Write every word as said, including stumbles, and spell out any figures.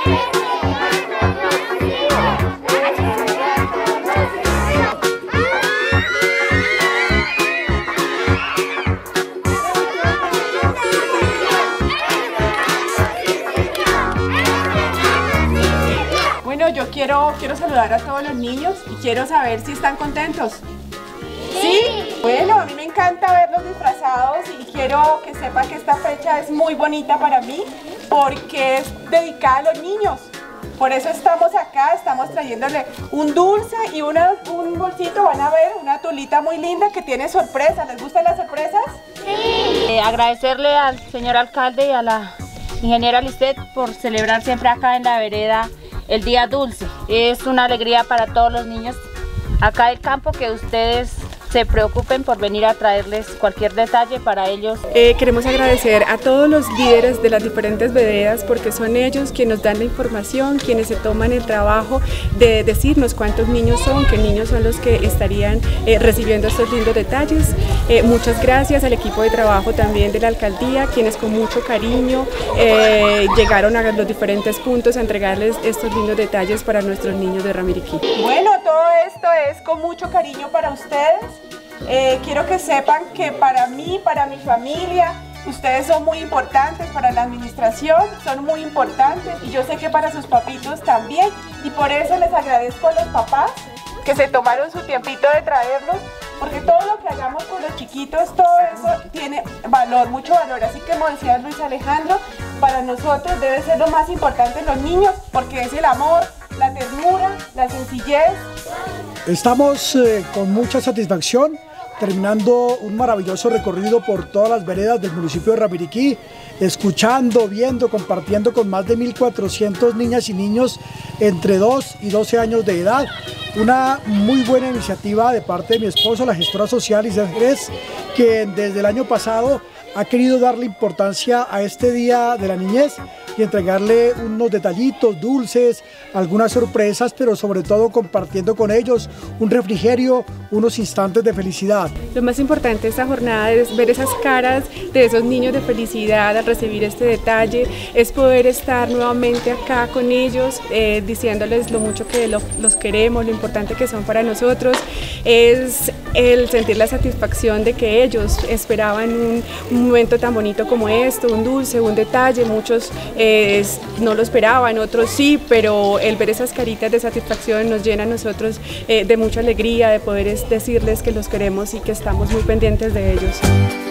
Yo quiero, quiero saludar a todos los niños y quiero saber si están contentos. ¿Sí? Bueno, a mí me encanta verlos disfrazados y quiero que sepan que esta fecha es muy bonita para mí porque es dedicada a los niños. Por eso estamos acá, estamos trayéndole un dulce y una, un bolsito, van a ver, una tulita muy linda que tiene sorpresas. ¿Les gustan las sorpresas? Sí. Eh, agradecerle al señor alcalde y a la ingeniera Lisset por celebrar siempre acá en la vereda el Día Dulce. Es una alegría para todos los niños acá del campo que ustedes se preocupen por venir a traerles cualquier detalle para ellos. Eh, queremos agradecer a todos los líderes de las diferentes veredas porque son ellos quienes nos dan la información, quienes se toman el trabajo de decirnos cuántos niños son, qué niños son los que estarían eh, recibiendo estos lindos detalles. Eh, muchas gracias al equipo de trabajo también de la alcaldía, quienes con mucho cariño eh, llegaron a los diferentes puntos a entregarles estos lindos detalles para nuestros niños de Ramiriquí. Bueno, todo esto es con mucho cariño para ustedes. Eh, quiero que sepan que para mí, para mi familia, ustedes son muy importantes, para la administración son muy importantes y yo sé que para sus papitos también, y por eso les agradezco a los papás que se tomaron su tiempito de traerlos, porque todo lo que hagamos con los chiquitos, todo eso tiene valor, mucho valor, así que como decía Luis Alejandro, para nosotros debe ser lo más importante los niños, porque es el amor, la ternura, la sencillez. Estamos eh, con mucha satisfacción terminando un maravilloso recorrido por todas las veredas del municipio de Ramiriquí, escuchando, viendo, compartiendo con más de mil cuatrocientas niñas y niños entre dos y doce años de edad. Una muy buena iniciativa de parte de mi esposo, la gestora social Isabel Jerez, que desde el año pasado ha querido darle importancia a este Día de la Niñez y entregarle unos detallitos, dulces, algunas sorpresas, pero sobre todo compartiendo con ellos un refrigerio, unos instantes de felicidad. Lo más importante de esta jornada es ver esas caras de esos niños de felicidad al recibir este detalle, es poder estar nuevamente acá con ellos, eh, diciéndoles lo mucho que lo, los queremos, lo importante que son para nosotros, es el sentir la satisfacción de que ellos esperaban un, un momento tan bonito como esto, un dulce, un detalle, muchos eh, no lo esperaban, otros sí, pero el ver esas caritas de satisfacción nos llena a nosotros eh, de mucha alegría, de poder decirles que los queremos y que estamos muy pendientes de ellos.